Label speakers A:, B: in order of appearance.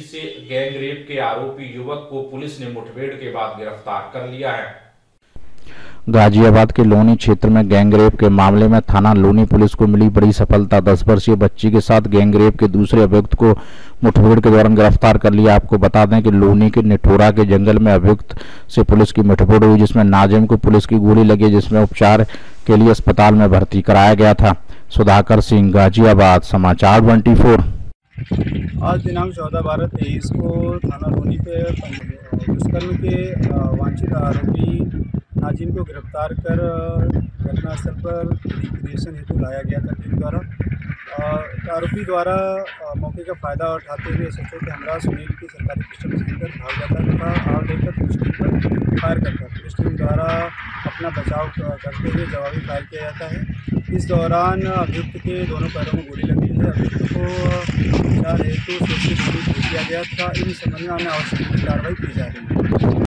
A: से gang rape के आरोपी युवक को पुलिस ने मुठभेड़ के बाद गिरफ्तार कर लिया है।
B: गाजियाबाद के लोनी क्षेत्र में गैंगरेप के मामले में थाना लोनी पुलिस को मिली बड़ी सफलता। 10 वर्षीय बच्ची के साथ गैंगरेप के दूसरे अभियुक्त को मुठभेड़ के दौरान गिरफ्तार कर लिया। आपको बता दें कि लोनी के निठोरा के जंगल में अभियुक्त से पुलिस की मुठभेड़ हुई, जिसमें नाजिम को पुलिस की गोली लगी, जिसमें उपचार के लिए अस्पताल में भर्ती कराया गया था। सुधाकर सिंह, गाजियाबाद, समाचार 24।
C: आज दिनांक 14/12/23 को थाना लोनी पे दुष्कर्म के वांछित आरोपी नाजिम को गिरफ्तार कर घटनास्थल पर वेरिफिकेशन हेतु लाया गया था टीम द्वारा। आरोपी द्वारा मौके का फ़ायदा उठाते हुए एसएचओ के हमरा सुनील की सरकारी पिस्टल छीनकर भाग जाता तथा आड़ लेकर पुलिस टीम पर फायर करता है। पुलिस टीम द्वारा अपना बचाव करते हुए जवाबी फायर किया जाता है। इस दौरान अभियुक्त के दोनों पैरों में गोली लगी है। अभियुक्त को उपचार हेतु भेज दिया गया था। इन संबंध में आवश्यक कार्रवाई की जा रही है।